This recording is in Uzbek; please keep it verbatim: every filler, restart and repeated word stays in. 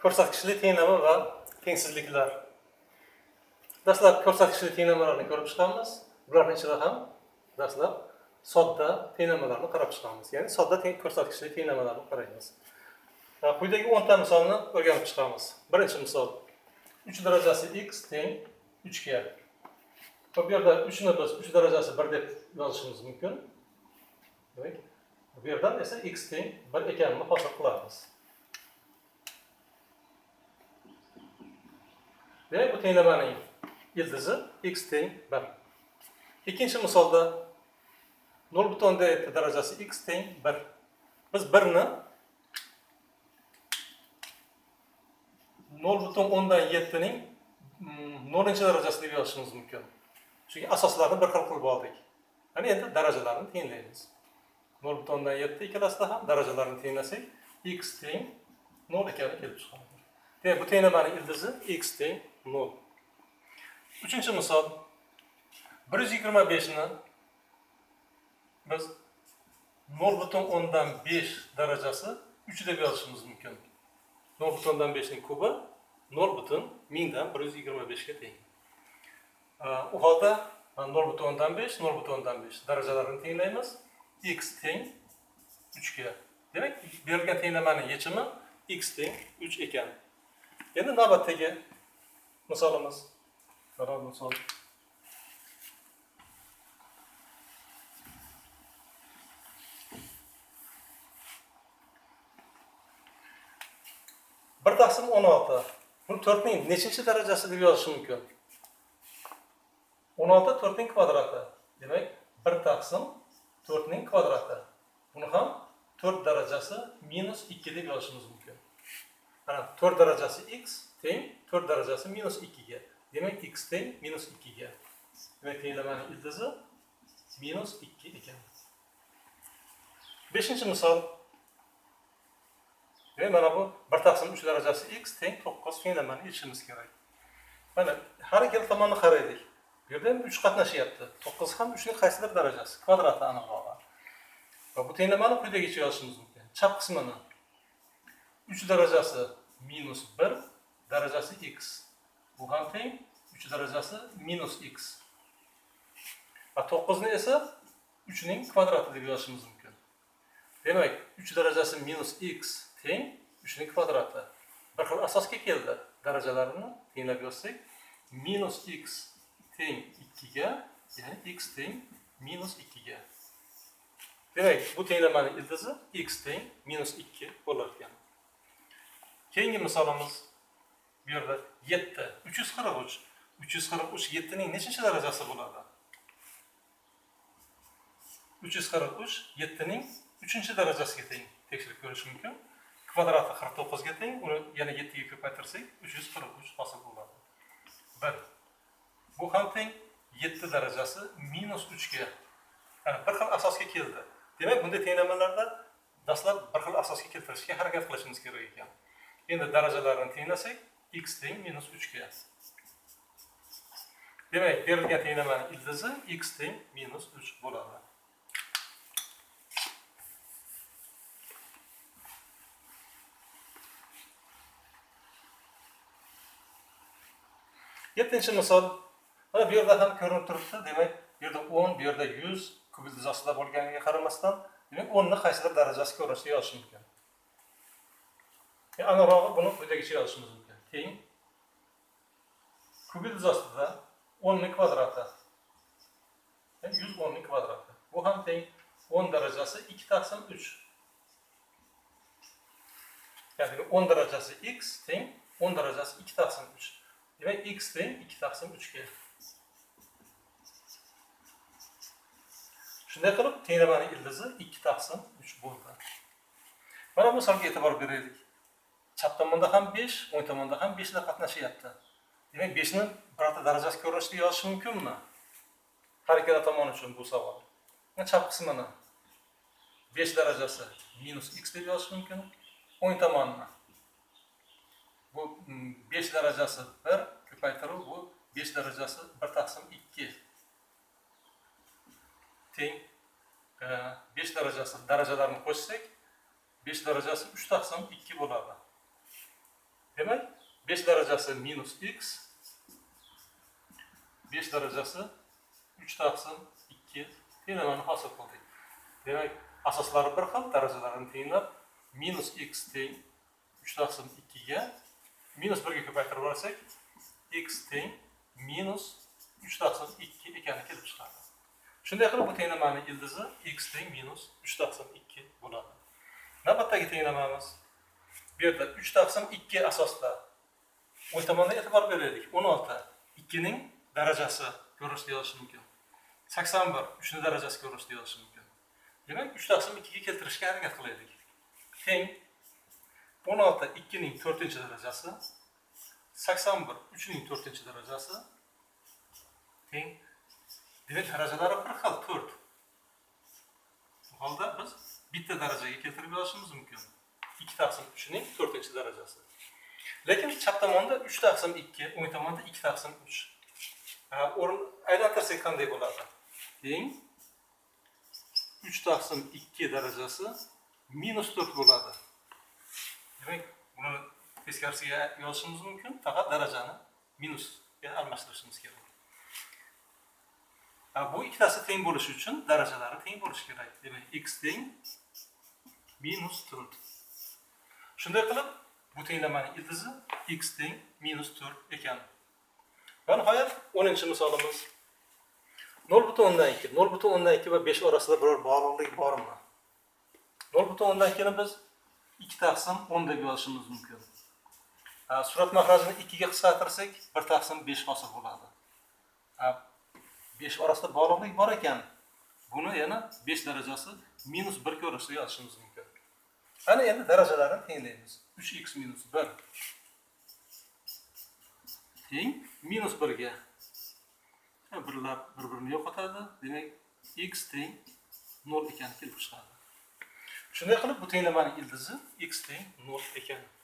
ko'rsatkichli tenglama va tengsizliklar. Dastlab ko'rsatkichli tenglamalarni ko'rib chiqamiz. Bularning ichida ham dastlab sodda tenglamalarni qarab chiqamiz. Ya'ni sodda ko'rsatkichli tenglamalarni qaraymiz. Quyidagi o'n ta misolni o'rganib chiqamiz. Birinchi misol. uch darajasi x teng uch ga. Bu yerda uch ni biz uch darajasi bir deb yozishimiz mumkin. Demak, bu yerdan esa x teng bir ekanini hosil qilamiz. Demak, bu tenglamaning ildizi x teng bir. Ikkinchi misolda nol butun yetti darajasi x teng bir. Biz bir ni nol butun o'ndan yetti ning nolninchi darajasi deb yozishimiz mumkin. Chunki asoslarni bir xil qilib oldik. Mana endi darajalarni tenglaymiz. nol butun o'ndan yetti ikkalasida ham darajalarni tenglasak x teng nol ekani kelib chiqadi. Demak, bu tenglamaning ildizi x teng nol. Uchinchi misol. bir yuz yigirma besh ni biz nol butun o'ndan besh darajasi uch deb yozishimiz mumkin. nol butun o'ndan besh ning kubi nol butun mingdan bir yuz yigirma besh ga teng. U holda nol butun o'ndan besh, nol butun o'ndan besh darajalarini tenglaymiz. X teng uch ga. Demak, berilgan tenglamaning yechimi x teng uch ekan. Endi navbatdagi misolimiz. Qaror misol. bir taqsim o'n olti. Buni to'rt ning nechinchi darajasi deb yozish mumkin? o'n olti to'rt ning kvadrati. Demak, bir taqsim to'rt ning kvadrati. Buni ham to'rt darajasi minus ikki deb yozishimiz mumkin. Mana to'rt darajasi x teng to'rt darajasi minus ikki ga. Demak, x teng minus ikki ga. Demak, tenglamaning ildizi minus ikki ekan. beshinchi misol. Demak, mana bu bir taqsim uch darajasi x teng to'qqiz tenglamani yechishimiz kerak. Mana har ikkala tomonni qaraylik. Bu yerda ham uch qatnashyapti. to'qqiz ham uch ning qaysidir darajasi, kvadrati aniqroq. Va bu tenglamani quyidagicha yozishimiz mumkin. Chap qismini uch darajasi minus bir darajasi x. Bu ham teng uch darajasi minus x. Va to'qqiz ni esa uch ning kvadrati deb yozishimiz mumkin. Demak, uch darajasi minus x teng uch ning kvadrati. Bir xil asosga keldi. Darajalarini tenglab yozsak, minus x teng ikki ga, ya'ni x teng minus ikki ga. Demak, bu tenglamaning ildizi x teng minus ikki bo'lar ekan. Keyingi misolimiz bu yerda yetti, uch yuz qirq uch. uch yuz qirq uch yetti ning nechinchi darajasi bo'ladi? uch yuz qirq uch yetti ning uchinchi darajasiga teng. Tekshirib ko'rish mumkin. Kvadrati qirq to'qqiz ga teng, uni yana yetti ga ko'paytirsak uch yuz qirq uch hosil bo'ladi. bir. Bu ham teng yetti darajasi minus uch ga. Yani bir xil asosga keldi. Demak, bunday tenglamalarda dastlab bir xil asosga keltirishga harakat qilishimiz kerak ekan. Endi darajalarini tenglasak x teng minus uch ga. Demak, berilgan tenglamaning ildizi x teng minus uch bo'ladi. yettinchi misol. Mana bu yerda ham ko'rinib turibdi. Demak, bu yerda o'n, bu yerda yuz kub ildizosida bo'lganiga qaramasdan, demak o'n ni qaysidir darajasi ko'rinishda yozish mumkin. Aniqrog'i buni quyidagicha yozishimiz mumkin. Teng kub ildizosida o'n ning kvadrati. yuz o'n ning kvadrati. Bu ham teng o'n darajasi ikki taqsim uch. Ya'ni o'n darajasi x teng o'n darajasi ikki taqsim uch. Demak, x teng ikki taqsim uch ga. Shunday qilib, tenglamaning ildizi ikki taqsim uch bo'ldi. Mana bu misolga e'tibor beraylik. Chap tomonda ham besh, o'ng tomonda ham besh da qatnashyapti. Demak, besh ni birorta darajasi ko'rinishda yozish mumkinmi? Har ikkala tomon uchun bu savol. Chap qismini besh darajasi minus x deb yozish mumkin. O'ng tomonni bu besh darajasi bir ko'paytiruv, bu besh darajasi bir taqsim ikki. Teng besh darajasi darajalarini qo'shsak besh darajasi uch taqsim ikki bo'ladi. Demek besh derecesi minus x, besh derecesi uch taqsim ikki tenglamani hosil qildik. Demek asoslari bir xil, darajalarini tenglab minus x teng uch taqsim ikki ga minus bir ga ko'paytirib olsak x teng minus uch taqsim ikki ekani kelib chiqadi. Shunday qilib bu tenglamani ildizi x teng minus uch taqsim ikki bo'ladi. Navbatdagi tenglamamiz bu yerda uch taqsim ikki asosda o'ng tomonda e'tibor beraylik. o'n olti ikki ning darajasi ko'rinishda yozish mumkin. sakson bir uch ning darajasi ko'rinishda yozish mumkin. Demak uch taqsim ikki ga keltirishga harakat qilaylik. Teng o'n olti ikki ning to'rtinchi darajasi, sakson bir uch ning to'rtinchi darajasi teng. Demak darajalari bir xil to'rt. Bu holda biz bitta darajaga keltirib yozishimiz mumkin. ikki taqsim uch ning to'rtinchi darajasi. Lekin chap tomonda uch taqsim ikki, o'ng tomonda ikki taqsim uch. O'rin aylantirsak qanday bo'ladi? Teng uch taqsim ikki darajasi minus to'rt bo'ladi. Demak, buni teskarisiga yozishimiz mumkin, faqat darajani minusga almashtirishimiz kerak. Bu ikkitasi teng bo'lishi uchun darajalari teng bo'lishi kerak. Demak, x teng minus to'rt. Shunday qilib, bu tenglamaning ildizi x teng minus to'rt ekan. Va nihoyat o'ninchi misolimiz nol butun o'ndan ikki. nol butun o'ndan ikki va besh orasida biror bog'liqlik bormi? nol butun o'ndan ikki ni biz ikki taqsim o'n deb yozishimiz mumkin. Surat mahrajini ikki ga qisqartirsak bir taqsim besh hosil bo'ladi. besh orasida bog'liqlik bor ekan, buni yana besh darajasi minus bir ko'rinishda yozishimiz mumkin. Ana endi darajalarini tenglaymiz. uch x minus bir teng minus bir ga. Birlar bir-birini yo'qotadi. Demak, x teng nol ekani kelib chiqadi. Shunday qilib bu tenglamaning ildizi x teng nol ekan.